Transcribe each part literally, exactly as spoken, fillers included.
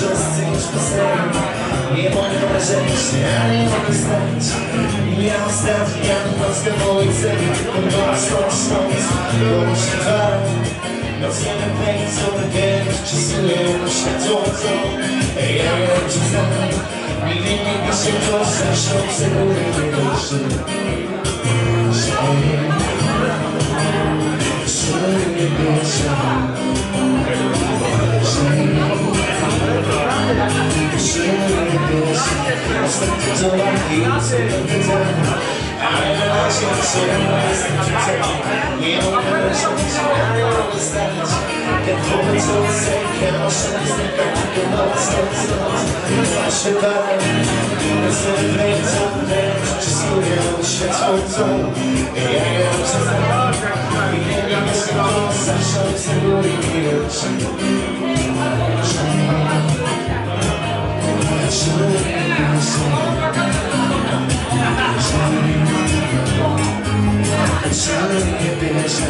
wszyscy już poznają. Nie mogę narzekać, ja nie mogę stać. I ja ostatni, ja Polskę Wojce. Podnoś, stąd, stąd, bo się walą. Nocne pędzą, gęś, przesują światłocą. Ja wiem, że znam, nigdy nigdy się proszę, szące góry nie ruszy. Żyję, żyję, bierze. Żyję, bierze. Ostatnio to laki, co pytania. Ale na razie trzeba jestem przeceny. Nie mogę leżeć, ja nie mogę stać. Ten wobec odsekę, noszę następę, tylko noc, noc, noc. Nasze parę, które sobie wręczą, wręcz przysługują światłocą. Ja nie wiem, co znam, i nie wiem, jeśli to zawsze obserwuję i oczy. Żyję, bierze.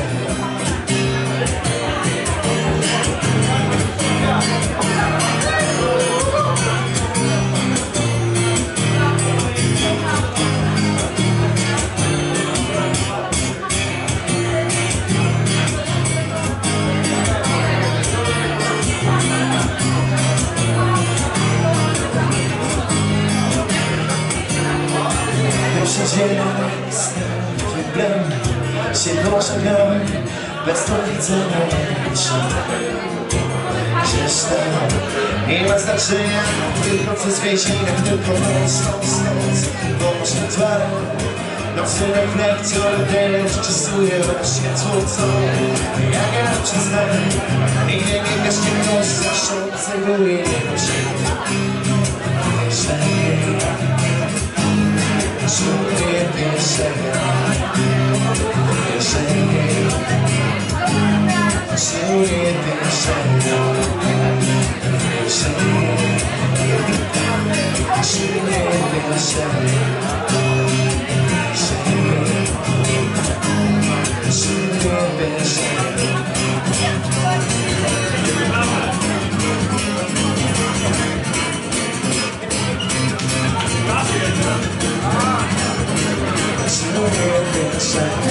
Przedzielę problem, się pożegnałem, bez to widzenia gdzieś tam. Nie ma znaczenia, tylko przez więzienia, tylko noc, noc, noc. Boczne twary, nocny reflektor, deszcz czasuje światłocą. Jak ja przyznam, nigdy nie gaśnie ktoś, zawsze obserwuje się. Żyję, bierze. Żyję, żyję, bierze. Żyję, żyję, bierze. Żyję, żyję, bierze. Żyję, bierze.